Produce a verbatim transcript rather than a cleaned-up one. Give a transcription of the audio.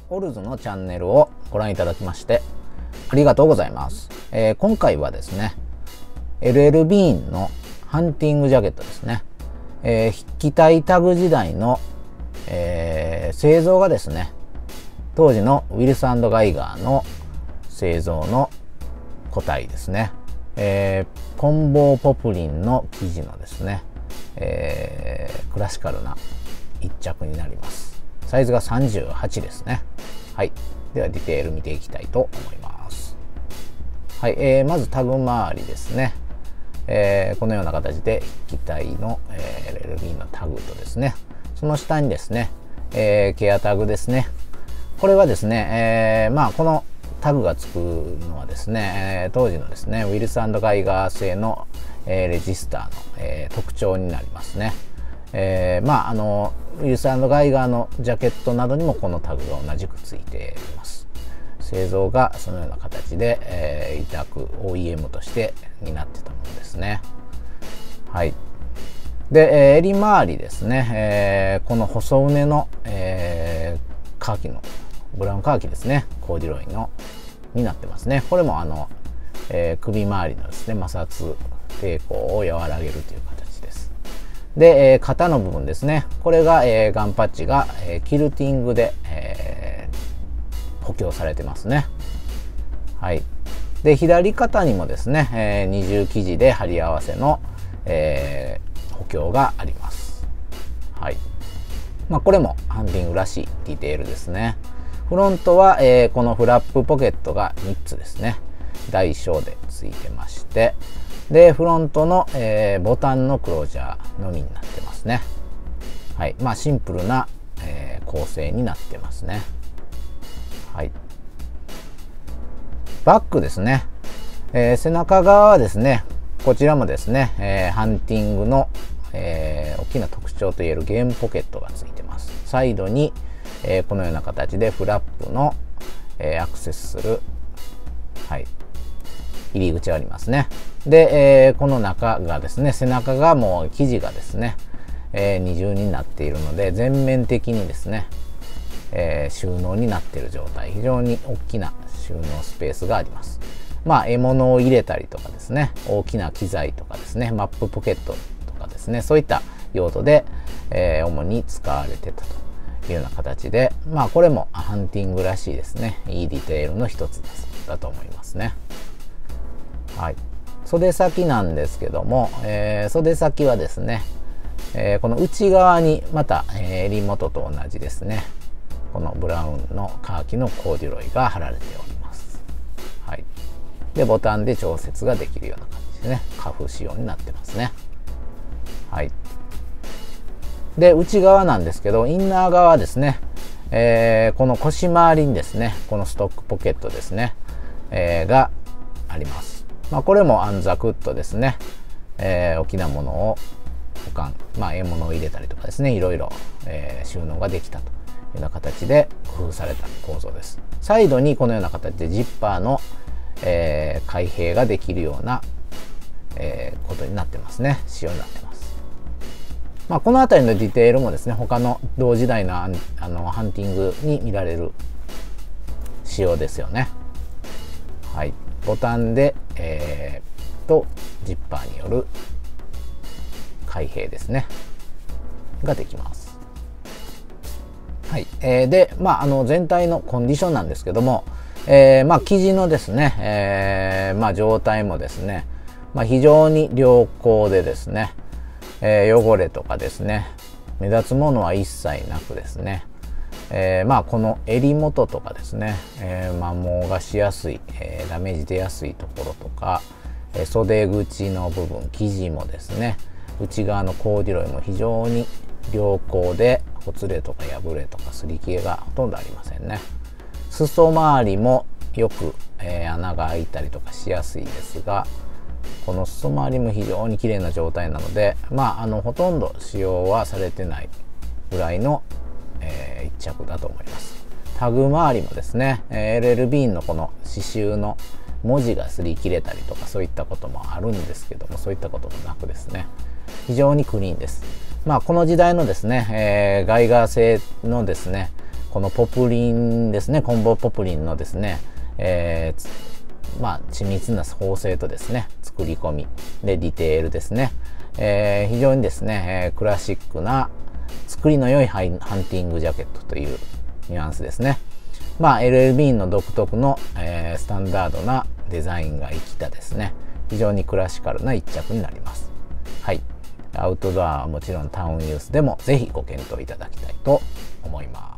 オルズのチャンネルをご覧いただきましてありがとうございます。えー、今回はですね エルエル ビーンのハンティングジャケットですね、えー、筆記体タグ時代の、えー、製造がですね当時のウィルス&ガイガーの製造の個体ですね、えー、コンボーポプリンの生地のですね、えー、クラシカルな一着になります。サイズがさんじゅうはちですね。はい。ではディテール見ていきたいと思います。はい。えー、まずタグ周りですね。えー、このような形で筆記体の、えー、エルエルビー のタグとですね、その下にですね、えー、ケアタグですね。これはですね、えー、まあこのタグがつくのはですね、えー、当時のですね、ウィルス&ガイガー製の、えー、レジスターの、えー、特徴になりますね。えー、まああのウィルス&ガイガーのジャケットなどにもこのタグが同じくついています。製造がそのような形で、えー、委託 オーイーエム として担ってたものですね。はい。で、えー、襟周りですね、えー、この細畝の、えー、カーキのブラウンカーキですね、コーデュロイのになってますね。これもあの、えー、首周りのですね摩擦抵抗を和らげるという形です。で、えー、肩の部分ですね。これが、えー、ガンパッチが、えー、キルティングで、えー、補強されてますね。はい。で、左肩にもですね、えー、二重生地で貼り合わせの、えー、補強があります。はい。まあ、これもハンティングらしいディテールですね。フロントは、えー、このフラップポケットがみっつですね。大小でついてまして、でフロントの、えー、ボタンのクロージャーのみになってますね。はい。まあシンプルな、えー、構成になってますね。はい。バックですね。えー、背中側はですね、こちらもですね、えー、ハンティングの、えー、大きな特徴といえるゲームポケットがついてます。サイドに、えー、このような形でフラップの、えー、アクセスする、はい、入り口がありますね。で、えー、この中がですね、背中がもう生地がですね、えー、二重になっているので全面的にですね、えー、収納になっている状態、非常に大きな収納スペースがあります。まあ獲物を入れたりとかですね、大きな機材とかですね、マップポケットとかですね、そういった用途で、えー、主に使われてたというような形で、まあこれもハンティングらしいですね、いいディテールの一つだと思いますね。はい。袖先なんですけども、えー、袖先はですね、えー、この内側にまた、えー、襟元と同じですね、このブラウンのカーキのコーデュロイが貼られております。はい。でボタンで調節ができるような感じでね、カフ仕様になってますね。はい。で内側なんですけど、インナー側ですね、えー、この腰回りにですね、このストックポケットですね、えー、があります。まあ、これもアンザクッとですね、えー、大きなものを保管、まあ、獲物を入れたりとかですね、いろいろ、えー、収納ができたというような形で工夫された構造です。サイドにこのような形でジッパーの、えー、開閉ができるような、えー、ことになってますね。仕様になってます。まあ、この辺りのディテールもですね、他の同時代のあのハンティングに見られる仕様ですよね。はい。ボタンで、えー、とジッパーによる開閉ですねができます。はい。えー、で、まあ、あの全体のコンディションなんですけども、えー、まあ生地のですね、えー、まあ状態もですね、まあ、非常に良好でですね、えー、汚れとかですね、目立つものは一切なくですね、えー、まあこの襟元とかですね、えー、摩耗がしやすい、えー、ダメージ出やすいところとか、えー、袖口の部分、生地もですね、内側のコーデュロイも非常に良好で、ほつれとか破れとか擦り切れがほとんどありませんね。裾周りもよく、えー、穴が開いたりとかしやすいですが、この裾周りも非常に綺麗な状態なので、まああのほとんど使用はされてないぐらいのえー、一着だと思います。タグ周りもですね、えー、エルエルビー のこの刺繍の文字が擦り切れたりとかそういったこともあるんですけども、そういったこともなくですね、非常にクリーンです。まあこの時代のですね、えー、ガイガー製のですねこのポプリンですね、コンボポプリンのですね、えー、まあ緻密な縫製とですね、作り込みでディテールですね、えー、非常にですね、えー、クラシックな作りの良いハイハンティングジャケットというニュアンスですね。まあ エルエルビー の独特の、えー、スタンダードなデザインが生きたですね、非常にクラシカルな一着になります。はい。アウトドアはもちろんタウンユースでもぜひご検討いただきたいと思います。